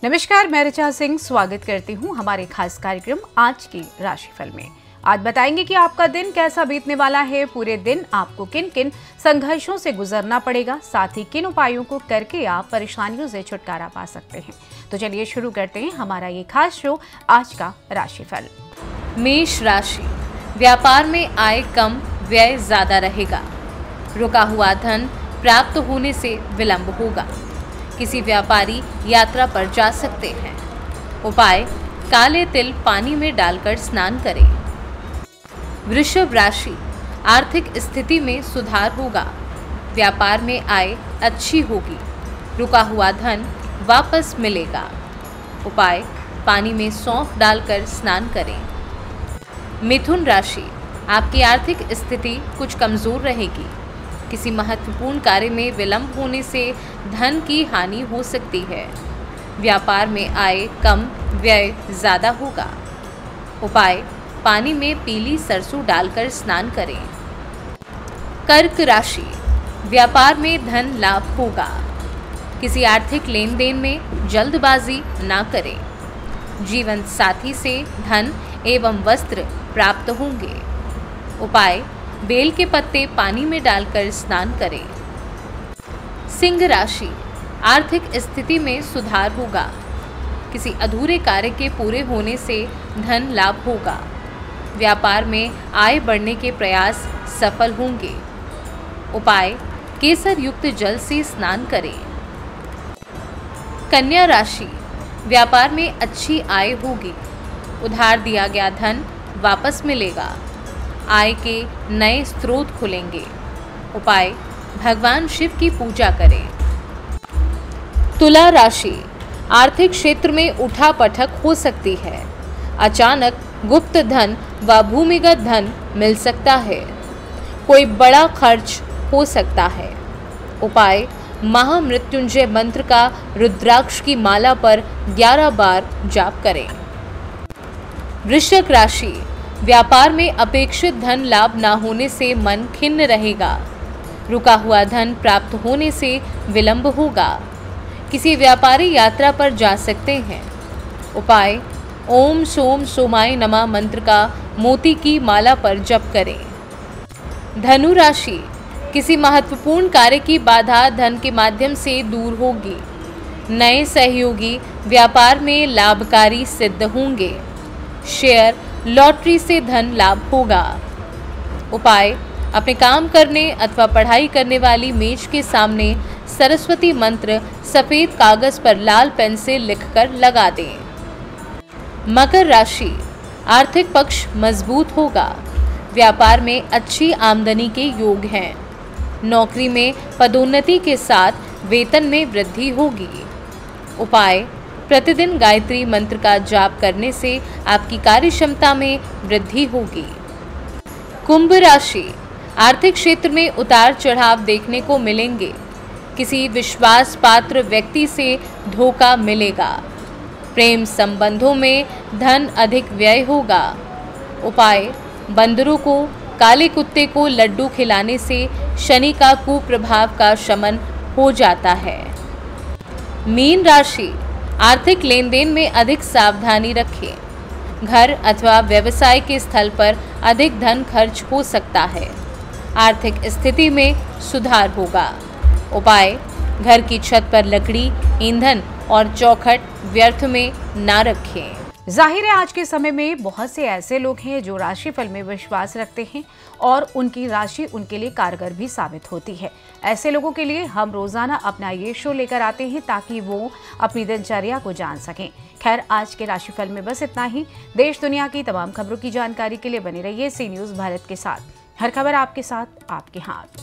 नमस्कार, मैं ऋचा सिंह स्वागत करती हूं हमारे खास कार्यक्रम आज की राशिफल में। आज बताएंगे कि आपका दिन कैसा बीतने वाला है, पूरे दिन आपको किन किन संघर्षों से गुजरना पड़ेगा, साथ ही किन उपायों को करके आप परेशानियों से छुटकारा पा सकते हैं। तो चलिए शुरू करते हैं हमारा ये खास शो आज का राशिफल। मेष राशि, व्यापार में आय कम, व्यय ज्यादा रहेगा। रुका हुआ धन प्राप्त होने से विलंब होगा। किसी व्यापारी यात्रा पर जा सकते हैं। उपाय, काले तिल पानी में डालकर स्नान करें। वृषभ राशि, आर्थिक स्थिति में सुधार होगा। व्यापार में आय अच्छी होगी। रुका हुआ धन वापस मिलेगा। उपाय, पानी में सौंफ डालकर स्नान करें। मिथुन राशि, आपकी आर्थिक स्थिति कुछ कमजोर रहेगी। किसी महत्वपूर्ण कार्य में विलंब होने से धन की हानि हो सकती है। व्यापार में आय कम, व्यय ज्यादा होगा। उपाय, पानी में पीली सरसों डालकर स्नान करें। कर्क राशि, व्यापार में धन लाभ होगा। किसी आर्थिक लेन देन में जल्दबाजी ना करें। जीवन साथी से धन एवं वस्त्र प्राप्त होंगे। उपाय, बेल के पत्ते पानी में डालकर स्नान करें। सिंह राशि, आर्थिक स्थिति में सुधार होगा। किसी अधूरे कार्य के पूरे होने से धन लाभ होगा। व्यापार में आय बढ़ने के प्रयास सफल होंगे। उपाय, केसर युक्त जल से स्नान करें। कन्या राशि, व्यापार में अच्छी आय होगी। उधार दिया गया धन वापस मिलेगा। आय के नए स्रोत खुलेंगे। उपाय, भगवान शिव की पूजा करें। तुला राशि, आर्थिक क्षेत्र में उठापटक हो सकती है। अचानक गुप्त धन व भूमिगत धन मिल सकता है। कोई बड़ा खर्च हो सकता है। उपाय, महामृत्युंजय मंत्र का रुद्राक्ष की माला पर 11 बार जाप करें। वृश्चिक राशि, व्यापार में अपेक्षित धन लाभ न होने से मन खिन्न रहेगा। रुका हुआ धन प्राप्त होने से विलंब होगा। किसी व्यापारी यात्रा पर जा सकते हैं। उपाय, ओम सोम सोमाय नमः मंत्र का मोती की माला पर जप करें। धनु राशि, किसी महत्वपूर्ण कार्य की बाधा धन के माध्यम से दूर होगी। नए सहयोगी व्यापार में लाभकारी सिद्ध होंगे। शेयर, लॉटरी से धन लाभ होगा। उपाय, अपने काम करने अथवा पढ़ाई करने वाली मेज के सामने सरस्वती मंत्र सफेद कागज पर लाल पेन से लिखकर लगा दें। मकर राशि, आर्थिक पक्ष मजबूत होगा। व्यापार में अच्छी आमदनी के योग हैं। नौकरी में पदोन्नति के साथ वेतन में वृद्धि होगी। उपाय, प्रतिदिन गायत्री मंत्र का जाप करने से आपकी कार्य क्षमता में वृद्धि होगी। कुंभ राशि, आर्थिक क्षेत्र में उतार चढ़ाव देखने को मिलेंगे। किसी विश्वास पात्र व्यक्ति से धोखा मिलेगा। प्रेम संबंधों में धन अधिक व्यय होगा। उपाय, बंदरों को काले कुत्ते को लड्डू खिलाने से शनि का कुप्रभाव का शमन हो जाता है। मीन राशि, आर्थिक लेन देन में अधिक सावधानी रखें। घर अथवा व्यवसाय के स्थल पर अधिक धन खर्च हो सकता है। आर्थिक स्थिति में सुधार होगा। उपाय, घर की छत पर लकड़ी, ईंधन और चौखट व्यर्थ में ना रखें। जाहिर है आज के समय में बहुत से ऐसे लोग हैं जो राशिफल में विश्वास रखते हैं और उनकी राशि उनके लिए कारगर भी साबित होती है। ऐसे लोगों के लिए हम रोजाना अपना ये शो लेकर आते हैं ताकि वो अपनी दिनचर्या को जान सकें। खैर, आज के राशिफल में बस इतना ही। देश दुनिया की तमाम खबरों की जानकारी के लिए बने रहिए सी न्यूज़ भारत के साथ। हर खबर आपके साथ, आपके हाथ।